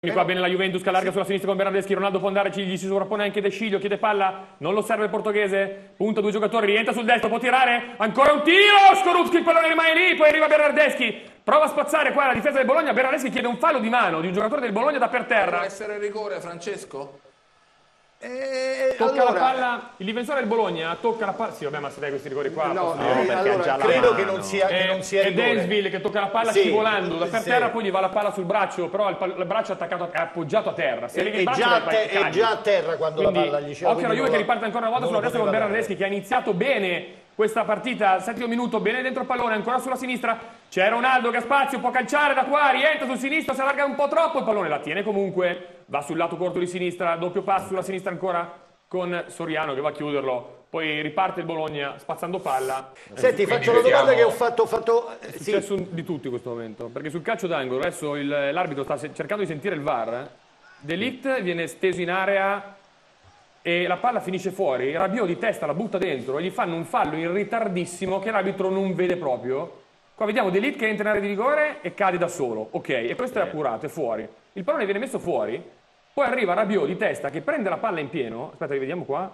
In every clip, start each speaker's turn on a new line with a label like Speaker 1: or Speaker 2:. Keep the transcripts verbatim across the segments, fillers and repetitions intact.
Speaker 1: Qua bene la Juventus che allarga sulla sinistra con Bernardeschi, Ronaldo può andare, gli si sovrappone anche De Sciglio, chiede palla, non lo serve il portoghese, punta due giocatori, rientra sul destro, può tirare, ancora un tiro, Skorupski, il pallone rimane lì, poi arriva Bernardeschi, prova a spazzare qua la difesa del Bologna, Bernardeschi chiede un fallo di mano di un giocatore del Bologna da per terra.
Speaker 2: Può essere rigore, Francesco?
Speaker 3: Eh,
Speaker 1: tocca
Speaker 3: allora,
Speaker 1: la palla, il difensore del Bologna tocca la palla, sì vabbè ma se dai questi rigori qua
Speaker 3: no,
Speaker 1: posso
Speaker 3: no,
Speaker 1: dire,
Speaker 3: eh, allora, credo che non sia, che non sia
Speaker 1: è
Speaker 3: rigore.
Speaker 1: Densville che tocca la palla
Speaker 3: sì,
Speaker 1: scivolando da per
Speaker 3: sì.
Speaker 1: terra, poi gli va la palla sul braccio, però il, il braccio è attaccato, è appoggiato a terra. Se
Speaker 3: è,
Speaker 1: il
Speaker 3: è, già te, è già a terra quando
Speaker 1: quindi,
Speaker 3: la palla gli c'è.
Speaker 1: occhio alla Juve che riparte ancora una volta sulla destra con Bernardeschi che ha iniziato bene questa partita, settimo minuto, bene dentro il pallone, ancora sulla sinistra, c'è Ronaldo che ha spazio, può calciare da qua, rientra sul sinistro, si allarga un po' troppo, il pallone la tiene comunque, va sul lato corto di sinistra, doppio passo sulla sinistra ancora con Soriano che va a chiuderlo, poi riparte il Bologna spazzando palla.
Speaker 3: Senti, faccio una domanda che ho fatto... Ho fatto
Speaker 1: è
Speaker 3: sì.
Speaker 1: successo di tutti in questo momento, perché sul calcio d'angolo adesso l'arbitro sta cercando di sentire il V A R, eh. De Ligt viene steso in area e la palla finisce fuori, Rabiot di testa la butta dentro e gli fanno un fallo in ritardissimo che l'arbitro non vede proprio. Qua vediamo De Ligt che entra in area di rigore e cade da solo, ok, e questo è appurato, è fuori. Il pallone viene messo fuori, poi arriva Rabiot di testa che prende la palla in pieno, aspetta rivediamo qua.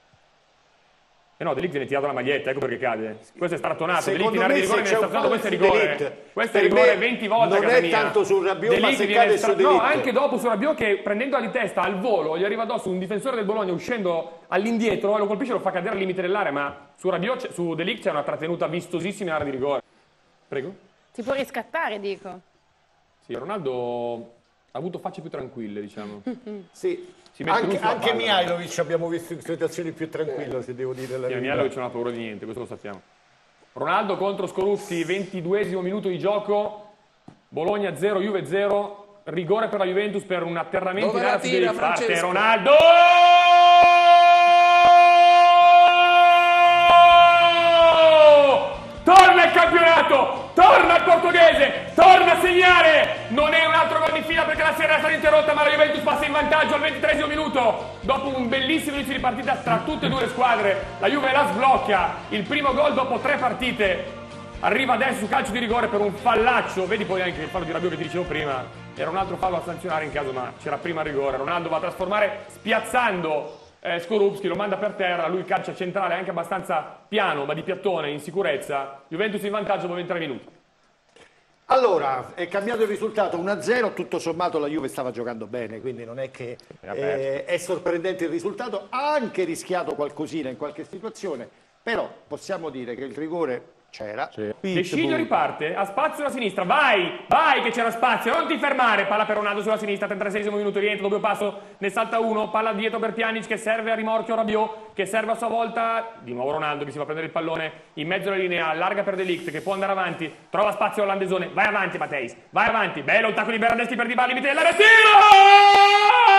Speaker 1: E no, De Ligt viene tirato la maglietta, ecco perché cade. Questo è strattonato, De Ligt in area di rigore viene stazionato, questo è rigore. Questo è rigore venti volte a casa
Speaker 3: non è
Speaker 1: mia.
Speaker 3: tanto su Rabiot, ma se
Speaker 1: viene
Speaker 3: cade
Speaker 1: stra...
Speaker 3: su De Ligt.
Speaker 1: No, anche dopo su Rabiot che prendendola di testa al volo gli arriva addosso un difensore del Bologna uscendo all'indietro e lo colpisce e lo fa cadere al limite dell'area, ma su Rabiot, su De Ligt c'è una trattenuta vistosissima in area di rigore. Prego.
Speaker 4: Si può riscattare, dico.
Speaker 1: Sì, Ronaldo ha avuto facce più tranquille, diciamo.
Speaker 3: Sì. Anche, anche Mihajlovic abbiamo visto in situazioni più tranquille, eh. se devo dire la
Speaker 1: sì,
Speaker 3: verità.
Speaker 1: Mihajlovic non ha paura di niente, questo lo sappiamo. Ronaldo contro Skorupski, ventiduesimo minuto di gioco, Bologna zero, Juve zero, rigore per la Juventus per un atterramento
Speaker 2: Dove
Speaker 1: in area su
Speaker 2: tira,
Speaker 1: di parte. Ronaldo! Torna il campionato, torna il portoghese, torna a segnare, non è un altro gol di fila perché la serie è stata interrotta ma la Juventus passa in vantaggio al ventitreesimo minuto, dopo un bellissimo inizio di partita tra tutte e due le squadre, la Juve la sblocca, il primo gol dopo tre partite, arriva adesso su calcio di rigore per un fallaccio, vedi poi anche il fallo di Rabiot che ti dicevo prima, era un altro fallo a sanzionare in caso ma c'era prima il rigore, Ronaldo va a trasformare spiazzando Eh, Skorupski, lo manda per terra, lui calcia centrale anche abbastanza piano ma di piattone, in sicurezza, Juventus in vantaggio dopo ventitré minuti.
Speaker 3: Allora, è cambiato il risultato uno a zero, tutto sommato la Juve stava giocando bene, quindi non è che eh, è sorprendente il risultato, ha anche rischiato qualcosina in qualche situazione, però possiamo dire che il rigore c'era.
Speaker 1: De Sciglio riparte, ha spazio sulla sinistra, vai, vai che c'era spazio, non ti fermare, palla per Ronaldo sulla sinistra, trentaseiesimo minuto, rientro, doppio passo, ne salta uno, palla dietro per Pjanic che serve a rimorchio Rabiot, che serve a sua volta, di nuovo Ronaldo che si va a prendere il pallone in mezzo alla linea, allarga per De Ligt che può andare avanti, trova spazio all'Andesone, vai avanti Matteis, vai avanti, bello il tacco di Bernardeschi per Dybala, limite dell'area, tiro!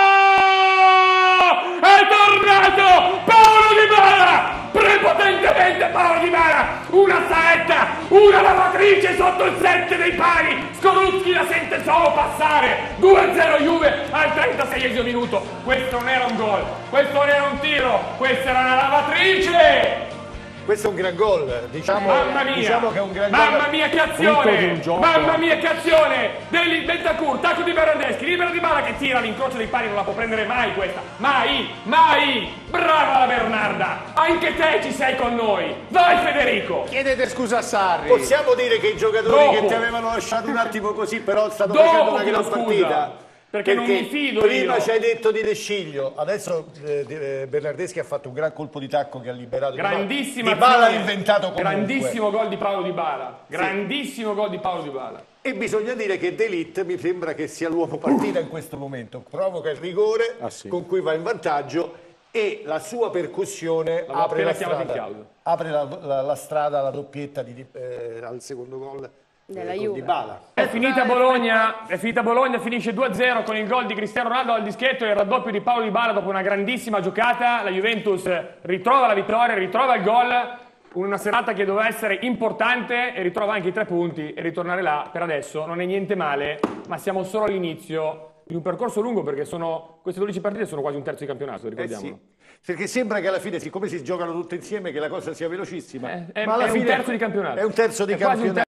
Speaker 1: È tornato Paolo Dybala! Prepotentemente Paolo Dybala, una saetta, una lavatrice sotto il sette dei pali, Skorupski la sente solo passare, due a zero Juve al trentaseiesimo minuto, questo non era un gol, questo non era un tiro, questa era una lavatrice!
Speaker 3: Questo è un gran gol, diciamo,
Speaker 1: mamma mia,
Speaker 3: diciamo che è un gran
Speaker 1: mamma
Speaker 3: gol.
Speaker 1: mia che azione, mamma mia che azione, del Bentancur, tacco di Bernardeschi, libera Dybala che tira l'incrocio dei pali, non la può prendere mai questa, mai, mai, brava la Bernarda, anche te ci sei con noi, vai Federico.
Speaker 5: Chiedete scusa a Sarri.
Speaker 3: Possiamo dire che i giocatori
Speaker 1: Dopo.
Speaker 3: che ti avevano lasciato un attimo così, però stanno
Speaker 1: Dopo
Speaker 3: facendo una
Speaker 1: chiedo
Speaker 3: gran
Speaker 1: scusa,
Speaker 3: partita.
Speaker 1: perché non mi fido
Speaker 3: prima
Speaker 1: io.
Speaker 3: ci hai detto di De Sciglio, adesso eh, eh, Bernardeschi ha fatto un gran colpo di tacco che ha liberato
Speaker 1: Grandissima
Speaker 3: Dybala, ha
Speaker 1: azione.
Speaker 3: inventato comunque.
Speaker 1: Grandissimo gol di Paolo Dybala, grandissimo gol di Paolo Dybala.
Speaker 3: E bisogna dire che De Ligt mi sembra che sia l'uomo partita in questo momento, provoca il rigore
Speaker 5: Ah, sì.
Speaker 3: con cui va in vantaggio e la sua percussione
Speaker 1: L'avevo
Speaker 3: apre la,
Speaker 1: appena chiamato in
Speaker 3: strada,
Speaker 1: causa.
Speaker 3: apre la, la, la strada alla doppietta di, eh, al secondo gol
Speaker 4: Della
Speaker 3: eh, con
Speaker 4: Juve.
Speaker 3: Dybala.
Speaker 1: È finita Bologna, è finita Bologna, finisce due a zero con il gol di Cristiano Ronaldo al dischetto e il raddoppio di Paolo Dybala dopo una grandissima giocata. La Juventus ritrova la vittoria, ritrova il gol, una serata che doveva essere importante e ritrova anche i tre punti e ritornare là per adesso non è niente male, ma siamo solo all'inizio di un percorso lungo perché sono, queste dodici partite sono quasi un terzo di campionato, ricordiamolo.
Speaker 3: Eh sì. Perché sembra che alla fine, siccome si giocano tutte insieme, che la cosa sia velocissima.
Speaker 1: Eh, è,
Speaker 3: ma alla
Speaker 1: è
Speaker 3: fine
Speaker 1: un terzo di campionato.
Speaker 3: È un terzo di
Speaker 1: È quasi un
Speaker 3: campionato.